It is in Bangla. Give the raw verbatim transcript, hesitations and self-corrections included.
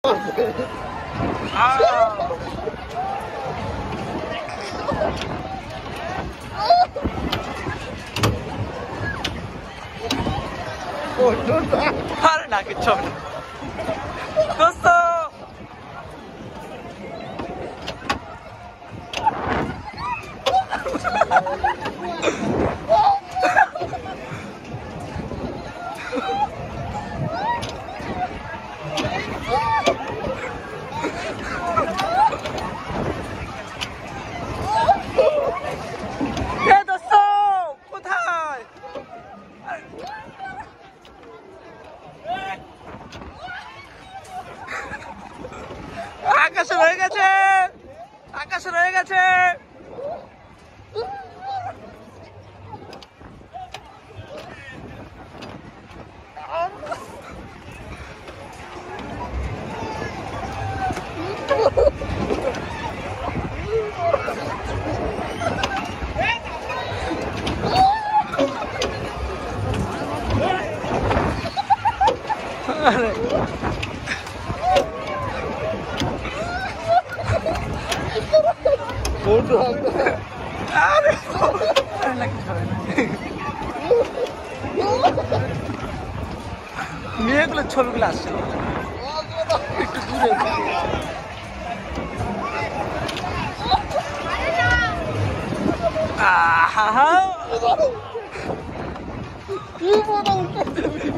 আরে না কিচ্ছু হবে না দোস্ত কোথায় আকাশে রয়ে গেছে আকাশে রয়ে গেছে মেয়েগুলোর ছবিগুলো আসছে একটু দূরে আহা